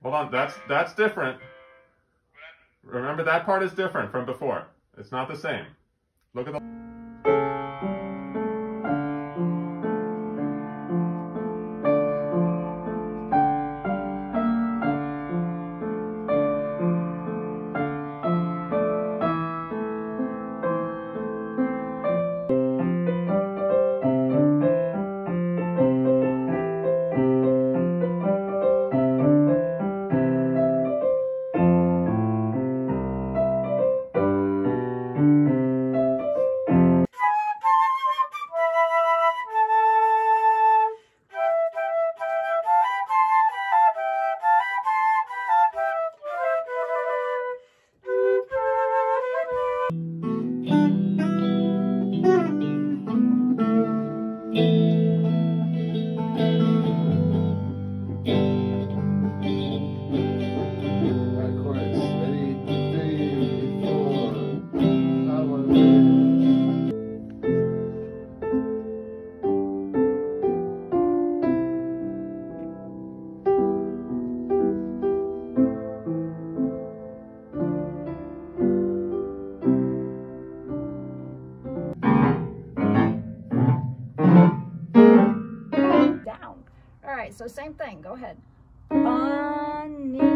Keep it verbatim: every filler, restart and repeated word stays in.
Hold on, that's that's different. Remember, that part is different from before. It's not the same. Look at the... Down. All right, so same thing. Go ahead. Bunny.